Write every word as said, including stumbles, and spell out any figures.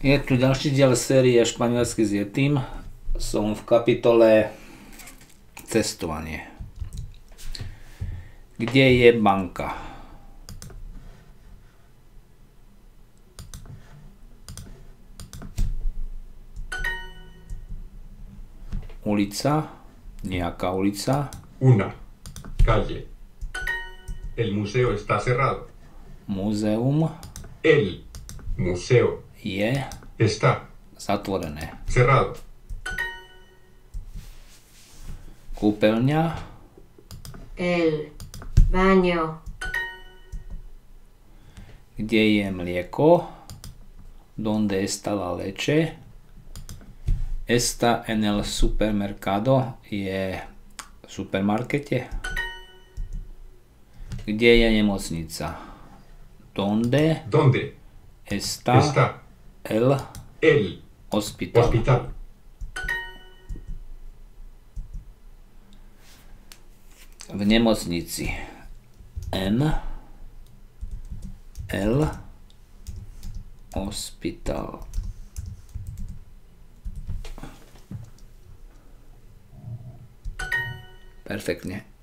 Je tu ďalší diel série Španielsky s Yetim. Som v kapitole Cestovanie. Kde je banka? Ulica, nejaká ulica. Una calle. El museo está cerrado. Múzeum El museo je está zatvorené. cerrado. Kúpeľňa, El baño. kde je mlieko? Donde está la leche? Está en el supermercado, je v supermarkete. Kde je nemocnica? Donde ¿Dónde está está el el hospital? hospital? V nemocnici. En el hospital. Perfektne.